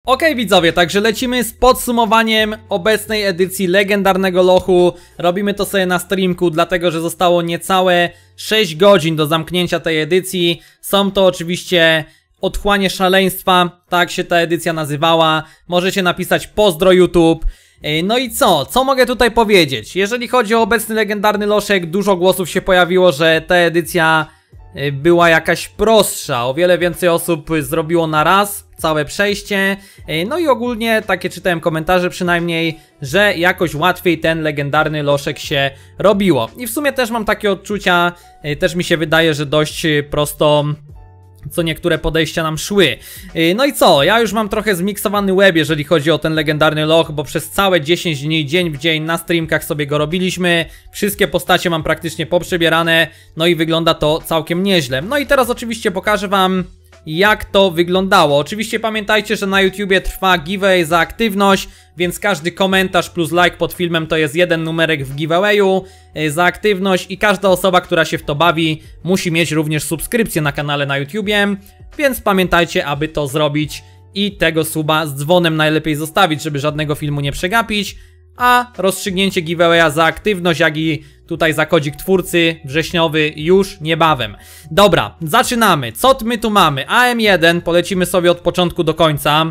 Okej, widzowie, także lecimy z podsumowaniem obecnej edycji legendarnego lochu. Robimy to sobie na streamku, dlatego że zostało niecałe 6 godzin do zamknięcia tej edycji. Są to oczywiście Otchłanie Szaleństwa, tak się ta edycja nazywała. Możecie napisać pozdro YouTube. No i co mogę tutaj powiedzieć? Jeżeli chodzi o obecny legendarny loszek, dużo głosów się pojawiło, że ta edycja była jakaś prostsza. O wiele więcej osób zrobiło na raz całe przejście. No i ogólnie takie czytałem komentarze przynajmniej, że jakoś łatwiej ten legendarny loszek się robiło. I w sumie też mam takie odczucia, też mi się wydaje, że dość prosto co niektóre podejścia nam szły. No i co? Ja już mam trochę zmiksowany łeb, jeżeli chodzi o ten legendarny loch, bo przez całe 10 dni, dzień w dzień na streamkach sobie go robiliśmy. Wszystkie postacie mam praktycznie poprzebierane, no i wygląda to całkiem nieźle. No i teraz oczywiście pokażę wam, jak to wyglądało. Oczywiście pamiętajcie, że na YouTubie trwa giveaway za aktywność, więc każdy komentarz plus like pod filmem to jest jeden numerek w giveawayu za aktywność i każda osoba, która się w to bawi, musi mieć również subskrypcję na kanale na YouTubie, więc pamiętajcie, aby to zrobić i tego suba z dzwonem najlepiej zostawić, żeby żadnego filmu nie przegapić. A rozstrzygnięcie giveawaya za aktywność, jak i tutaj za kodzik twórcy wrześniowy już niebawem. Dobra, zaczynamy. Co my tu mamy? AM1, polecimy sobie od początku do końca.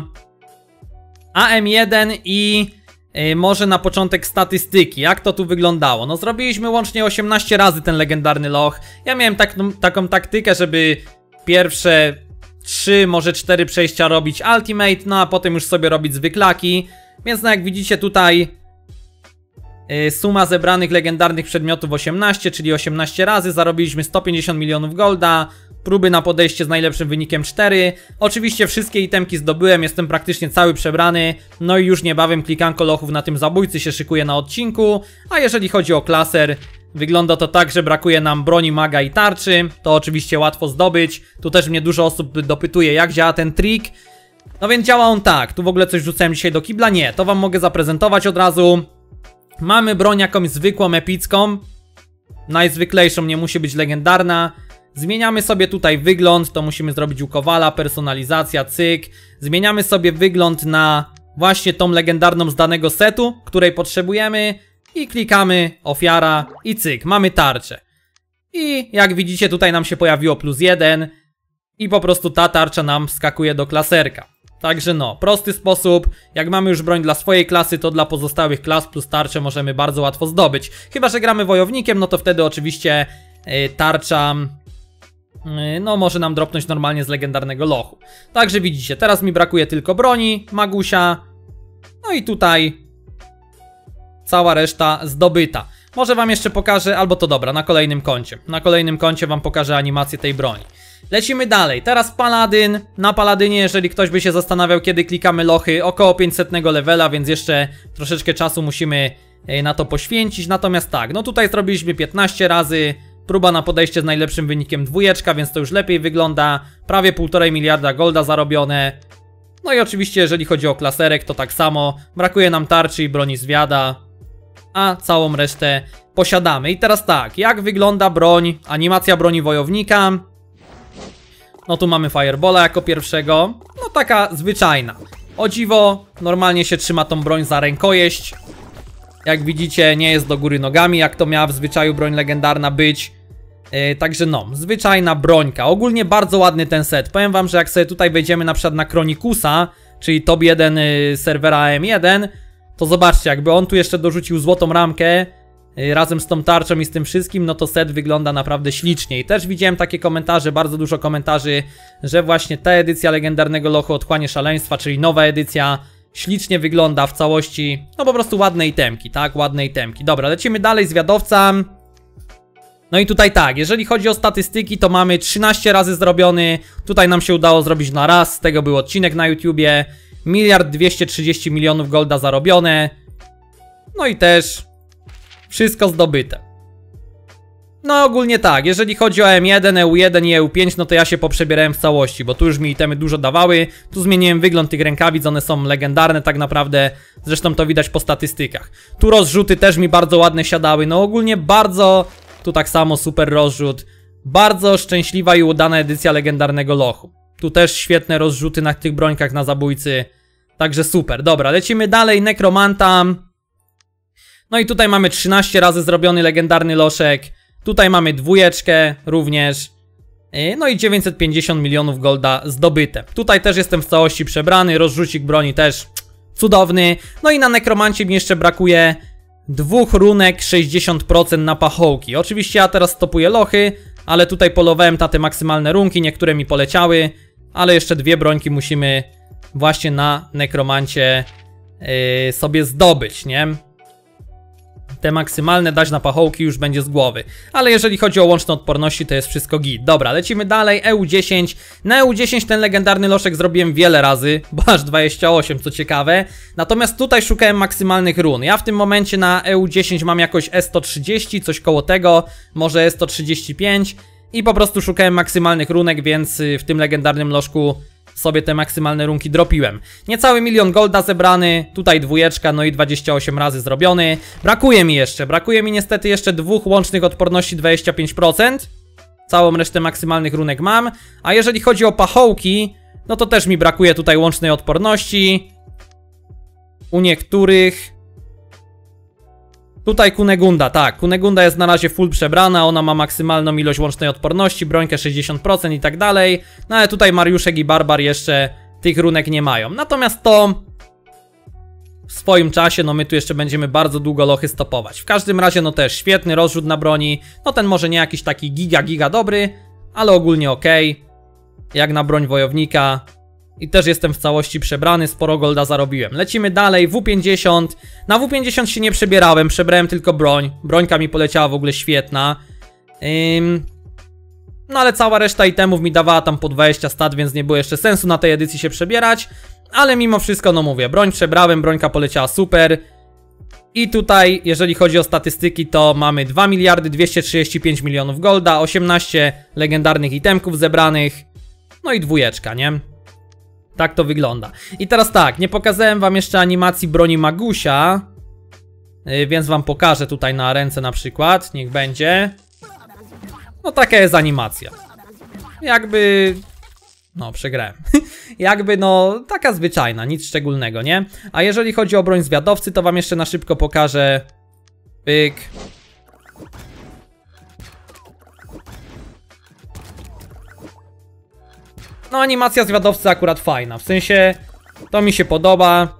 AM1 i może na początek statystyki. Jak to tu wyglądało? No zrobiliśmy łącznie 18 razy ten legendarny loch. Ja miałem taką taktykę, żeby pierwsze 3, może 4 przejścia robić ultimate, no a potem już sobie robić zwyklaki. Więc no jak widzicie tutaj suma zebranych legendarnych przedmiotów 18, czyli 18 razy, zarobiliśmy 150 milionów golda, próby na podejście z najlepszym wynikiem 4. Oczywiście wszystkie itemki zdobyłem, jestem praktycznie cały przebrany, no i już niebawem klikanko lochów na tym zabójcy się szykuje na odcinku. A jeżeli chodzi o klaser, wygląda to tak, że brakuje nam broni, maga i tarczy, to oczywiście łatwo zdobyć. Tu też mnie dużo osób dopytuje, jak działa ten trik. No więc działa on tak, tu w ogóle coś rzucałem dzisiaj do kibla, nie, to wam mogę zaprezentować od razu. Mamy broń jakąś zwykłą, epicką, najzwyklejszą, nie musi być legendarna. Zmieniamy sobie tutaj wygląd, to musimy zrobić u Kowala, personalizacja, cyk. Zmieniamy sobie wygląd na właśnie tą legendarną z danego setu, której potrzebujemy. I klikamy ofiara i cyk, mamy tarczę. I jak widzicie tutaj nam się pojawiło +1 i po prostu ta tarcza nam wskakuje do klaserka. Także no, prosty sposób, jak mamy już broń dla swojej klasy, to dla pozostałych klas plus tarczę możemy bardzo łatwo zdobyć. Chyba że gramy wojownikiem, no to wtedy oczywiście tarcza no może nam dropnąć normalnie z legendarnego lochu. Także widzicie, teraz mi brakuje tylko broni, magusia, no i tutaj cała reszta zdobyta. Może wam jeszcze pokażę, albo to dobra, na kolejnym koncie. Na kolejnym koncie wam pokażę animację tej broni. Lecimy dalej, teraz paladyn. Na paladynie, jeżeli ktoś by się zastanawiał, kiedy klikamy lochy, około 500 levela, więc jeszcze troszeczkę czasu musimy na to poświęcić. Natomiast tak, no tutaj zrobiliśmy 15 razy, próba na podejście z najlepszym wynikiem 2, więc to już lepiej wygląda. Prawie 1,5 miliarda golda zarobione. No i oczywiście jeżeli chodzi o klaserek, to tak samo, brakuje nam tarczy i broni zwiada, a całą resztę posiadamy. I teraz tak, jak wygląda broń, animacja broni wojownika? No tu mamy Firebola jako pierwszego, no taka zwyczajna. O dziwo, normalnie się trzyma tą broń za rękojeść. Jak widzicie, nie jest do góry nogami, jak to miała w zwyczaju broń legendarna być. Także no, zwyczajna brońka. Ogólnie bardzo ładny ten set. Powiem wam, że jak sobie tutaj wejdziemy na przykład na Chronikusa, czyli top 1 serwera AM1, to zobaczcie, jakby on tu jeszcze dorzucił złotą ramkę razem z tą tarczą i z tym wszystkim, no to set wygląda naprawdę ślicznie. I też widziałem takie komentarze, bardzo dużo komentarzy, że właśnie ta edycja legendarnego lochu Otchłanie Szaleństwa, czyli nowa edycja, ślicznie wygląda w całości. No po prostu ładne itemki, tak? Ładne itemki. Dobra, lecimy dalej, zwiadowca. No i tutaj tak, jeżeli chodzi o statystyki, to mamy 13 razy zrobiony. Tutaj nam się udało zrobić na raz, z tego był odcinek na YouTubie. 1,230 milionów golda zarobione. No i też wszystko zdobyte. No ogólnie tak, jeżeli chodzi o M1, EU1 i EU5, no to ja się poprzebierałem w całości, bo tu już mi itemy dużo dawały. Tu zmieniłem wygląd tych rękawic, one są legendarne tak naprawdę. Zresztą to widać po statystykach. Tu rozrzuty też mi bardzo ładne siadały, no ogólnie bardzo... Tu tak samo super rozrzut. Bardzo szczęśliwa i udana edycja legendarnego lochu. Tu też świetne rozrzuty na tych brońkach na zabójcy. Także super, dobra, lecimy dalej, Nekromanta. No i tutaj mamy 13 razy zrobiony legendarny loszek. Tutaj mamy dwójeczkę również. No i 950 milionów golda zdobyte. Tutaj też jestem w całości przebrany, rozrzucik broni też cudowny. No i na Nekromancie mi jeszcze brakuje 2 runek 60% na pachołki. Oczywiście ja teraz stopuję lochy, ale tutaj polowałem na te maksymalne runki, niektóre mi poleciały. Ale jeszcze 2 brońki musimy właśnie na Nekromancie sobie zdobyć, nie? Te maksymalne dać na pachołki już będzie z głowy. Ale jeżeli chodzi o łączne odporności, to jest wszystko git. Dobra, lecimy dalej, EU10. Na EU10 ten legendarny loszek zrobiłem wiele razy, bo aż 28, co ciekawe. Natomiast tutaj szukałem maksymalnych run. Ja w tym momencie na EU10 mam jakoś E130, coś koło tego, może E135. I po prostu szukałem maksymalnych runek, więc w tym legendarnym lożku sobie te maksymalne runki dropiłem. Niecały 1 000 000 golda zebrany, tutaj dwójeczka, no i 28 razy zrobiony. Brakuje mi niestety jeszcze 2 łącznych odporności 25%. Całą resztę maksymalnych runek mam. A jeżeli chodzi o pachołki, no to też mi brakuje tutaj łącznej odporności. U niektórych... Tutaj Kunegunda, tak, Kunegunda jest na razie full przebrana, ona ma maksymalną ilość łącznej odporności, brońkę 60% i tak dalej. No ale tutaj Mariuszek i Barbar jeszcze tych runek nie mają. Natomiast to w swoim czasie, no my tu jeszcze będziemy bardzo długo lochy stopować. W każdym razie no też świetny rozrzut na broni, no ten może nie jakiś taki giga dobry, ale ogólnie ok, jak na broń wojownika. I też jestem w całości przebrany, sporo golda zarobiłem. Lecimy dalej, W50. Na W50 się nie przebierałem, przebrałem tylko broń. Brońka mi poleciała w ogóle świetna. No ale cała reszta itemów mi dawała tam po 20 stat, więc nie było jeszcze sensu na tej edycji się przebierać. Ale mimo wszystko, no mówię, broń przebrałem, brońka poleciała super. I tutaj, jeżeli chodzi o statystyki, to mamy 2 235 milionów golda, 18 legendarnych itemków zebranych. No i dwójeczka, nie? Tak to wygląda. I teraz tak, nie pokazałem wam jeszcze animacji broni Magusia, więc wam pokażę tutaj na ręce na przykład, niech będzie. No taka jest animacja. Jakby... No, przegrałem. Jakby no, taka zwyczajna, nic szczególnego, nie? A jeżeli chodzi o broń zwiadowcy, to wam jeszcze na szybko pokażę. Pyk. No animacja zwiadowcy akurat fajna, w sensie to mi się podoba.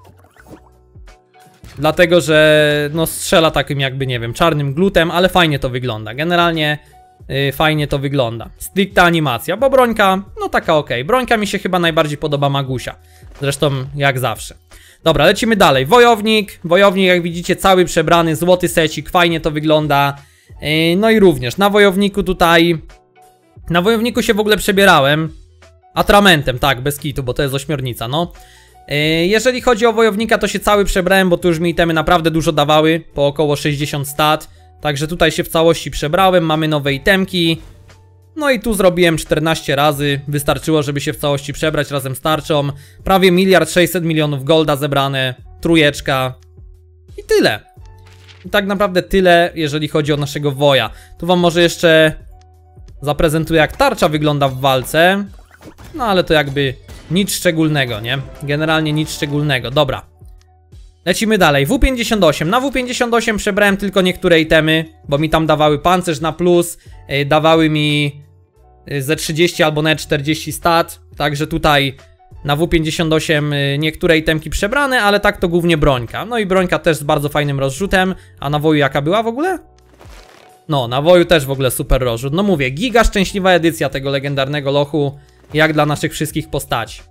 Dlatego, że no strzela takim jakby, nie wiem, czarnym glutem, ale fajnie to wygląda. Generalnie fajnie to wygląda. Stricta animacja, bo brońka, no taka ok. Brońka mi się chyba najbardziej podoba Magusia. Zresztą jak zawsze. Dobra, lecimy dalej. Wojownik. Wojownik, jak widzicie, cały przebrany, złoty secik, fajnie to wygląda. No i również na wojowniku tutaj... Na wojowniku się w ogóle przebierałem. Atramentem, tak, bez kitu, bo to jest ośmiornica, no. Jeżeli chodzi o wojownika, to się cały przebrałem, bo tu już mi itemy naprawdę dużo dawały, po około 60 stat. Także tutaj się w całości przebrałem, mamy nowe itemki. No i tu zrobiłem 14 razy, wystarczyło, żeby się w całości przebrać razem z tarczą. Prawie 1 600 milionów golda zebrane, trójeczka. I tyle. I tak naprawdę tyle, jeżeli chodzi o naszego woja. Tu wam może jeszcze zaprezentuję, jak tarcza wygląda w walce. No ale to jakby nic szczególnego, nie? Generalnie nic szczególnego, dobra. Lecimy dalej, W58. Na W58 przebrałem tylko niektóre itemy, bo mi tam dawały pancerz na plus, dawały mi ze 30 albo nawet 40 stat. Także tutaj na W58 niektóre itemki przebrane, ale tak to głównie brońka. No i brońka też z bardzo fajnym rozrzutem. A na woju jaka była w ogóle? No, na woju też w ogóle super rozrzut. No mówię, giga szczęśliwa edycja tego legendarnego lochu, jak dla naszych wszystkich postaci.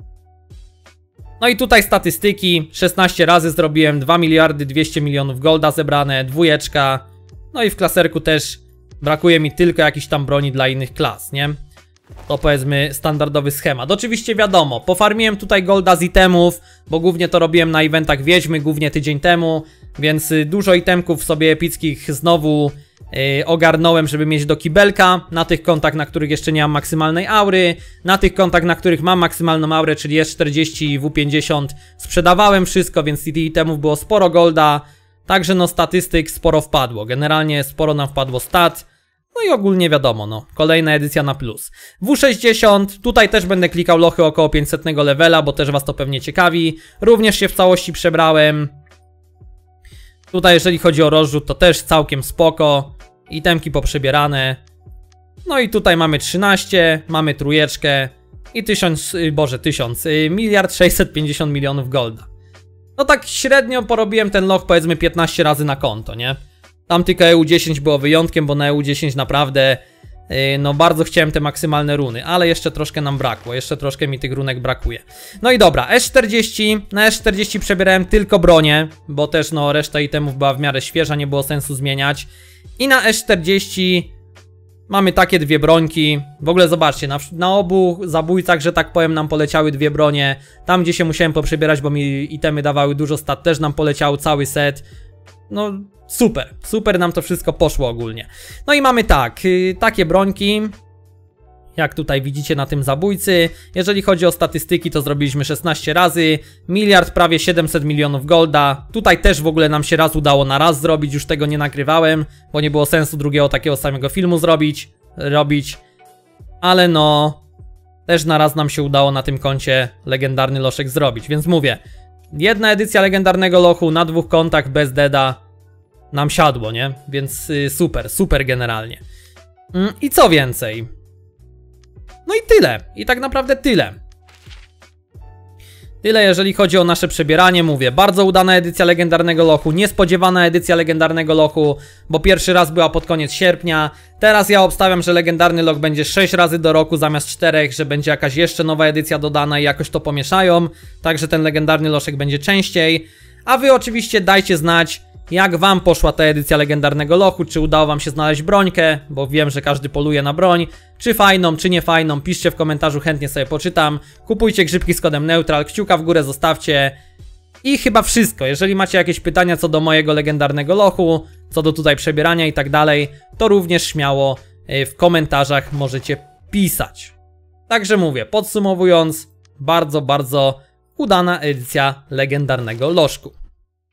No i tutaj statystyki, 16 razy zrobiłem 2 200 milionów golda zebrane, dwójeczka. No i w klaserku też brakuje mi tylko jakichś tam broni dla innych klas, nie? To powiedzmy standardowy schemat. Oczywiście wiadomo, pofarmiłem tutaj golda z itemów, bo głównie to robiłem na eventach Wiedźmy, głównie tydzień temu. Więc dużo itemków sobie epickich znowu ogarnąłem, żeby mieć do kibelka. Na tych kontach, na których jeszcze nie mam maksymalnej aury. Na tych kontach, na których mam maksymalną aurę, czyli S40 i W50, sprzedawałem wszystko, więc tych itemów było sporo golda. Także no statystyk sporo wpadło. Generalnie sporo nam wpadło stat. No i ogólnie wiadomo, no, kolejna edycja na plus. W60, tutaj też będę klikał lochy około 500 levela, bo też was to pewnie ciekawi. Również się w całości przebrałem. Tutaj jeżeli chodzi o rozrzut, to też całkiem spoko. Itemki poprzebierane. No i tutaj mamy 13, mamy trójeczkę i 1 650 milionów golda. No tak średnio porobiłem ten loch powiedzmy 15 razy na konto, nie? Tam tylko EU10 było wyjątkiem, bo na EU10 naprawdę no bardzo chciałem te maksymalne runy, ale jeszcze troszkę nam brakło, jeszcze troszkę mi tych runek brakuje. No i dobra, S40, na S40 przebierałem tylko bronię, bo też no reszta itemów była w miarę świeża, nie było sensu zmieniać. I na S40 mamy takie dwie brońki. W ogóle zobaczcie, na obu zabójcach, że tak powiem, nam poleciały dwie bronie. Tam gdzie się musiałem poprzebierać, bo mi itemy dawały dużo stat, też nam poleciał cały set. No super, super nam to wszystko poszło ogólnie. No i mamy tak, takie brońki, jak tutaj widzicie na tym zabójcy. Jeżeli chodzi o statystyki, to zrobiliśmy 16 razy, miliard prawie 700 milionów golda. Tutaj też w ogóle nam się raz udało na raz zrobić, już tego nie nagrywałem, bo nie było sensu drugiego takiego samego filmu robić. Ale no, też na raz nam się udało na tym koncie legendarny loszek zrobić, więc mówię, jedna edycja legendarnego lochu na dwóch kontach bez deda nam siadło, nie? Więc super, super generalnie. I co więcej? No i tyle. I tak naprawdę tyle. Tyle jeżeli chodzi o nasze przebieranie, mówię, bardzo udana edycja legendarnego lochu, niespodziewana edycja legendarnego lochu, bo pierwszy raz była pod koniec sierpnia. Teraz ja obstawiam, że legendarny loch będzie 6 razy do roku zamiast 4, że będzie jakaś jeszcze nowa edycja dodana i jakoś to pomieszają, także ten legendarny loszek będzie częściej. A wy oczywiście dajcie znać, jak wam poszła ta edycja legendarnego lochu, czy udało wam się znaleźć brońkę, bo wiem, że każdy poluje na broń, czy fajną, czy nie fajną, piszcie w komentarzu, chętnie sobie poczytam. Kupujcie grzybki z kodem Neutral, kciuka w górę zostawcie. I chyba wszystko. Jeżeli macie jakieś pytania co do mojego legendarnego lochu, co do tutaj przebierania i tak dalej, to również śmiało w komentarzach możecie pisać. Także mówię, podsumowując, bardzo, bardzo udana edycja legendarnego lożku.